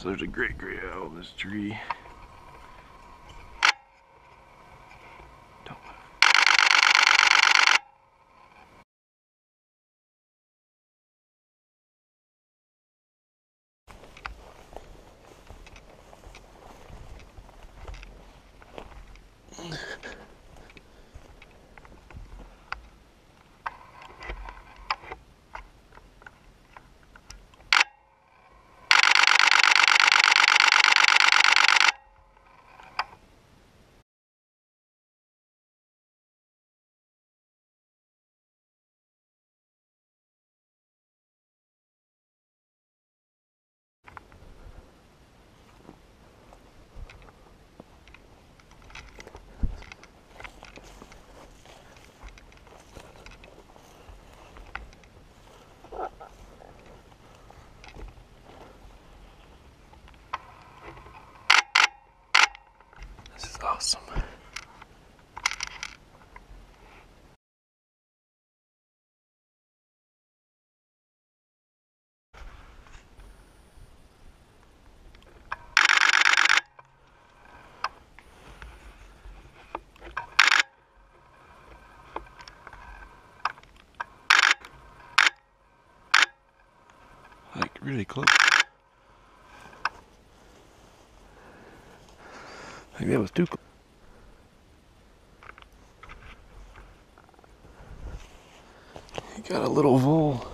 So there's a great gray owl in this tree. Don't move. This is awesome. Like really close. I think that was too close. He got a little vole.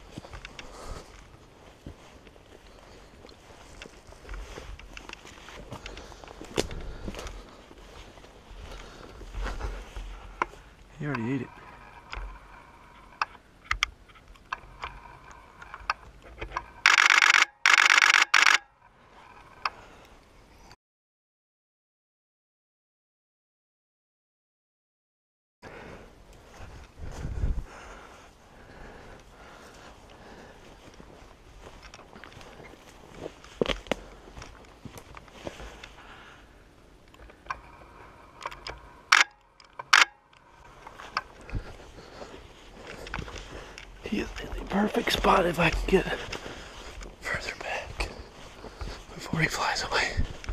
He already ate it. He is in the perfect spot if I can get further back before he flies away.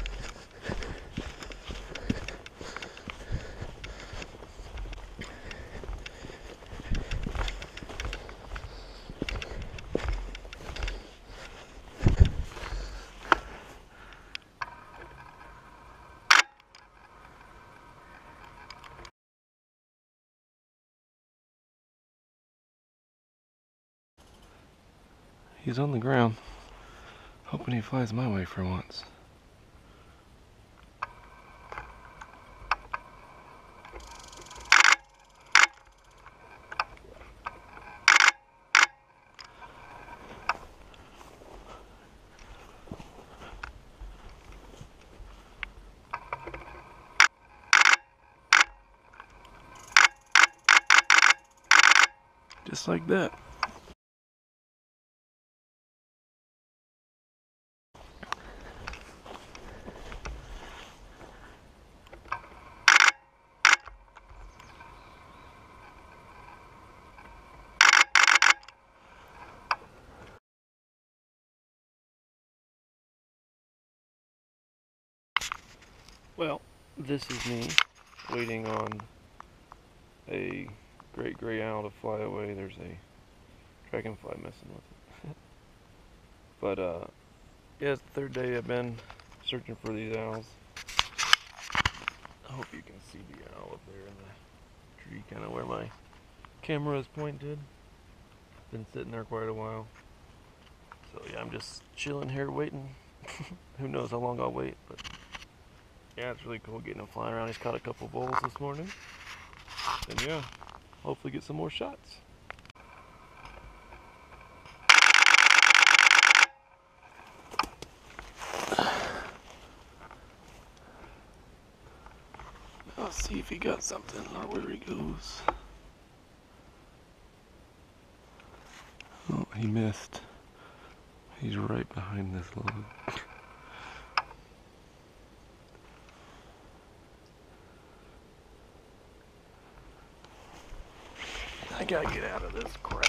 He's on the ground, hoping he flies my way for once. Just like that. Well, this is me waiting on a great gray owl to fly away. There's a dragonfly messing with it. But yeah, it's the third day I've been searching for these owls. I hope you can see the owl up there in the tree, kind of where my camera is pointed. Been sitting there quite a while. So yeah, I'm just chilling here waiting. Who knows how long I'll wait, but yeah, it's really cool getting him flying around. He's caught a couple voles this morning. And yeah, hopefully get some more shots. I'll see if he got something or where he goes. Oh, he missed. He's right behind this log. I gotta get out of this crap.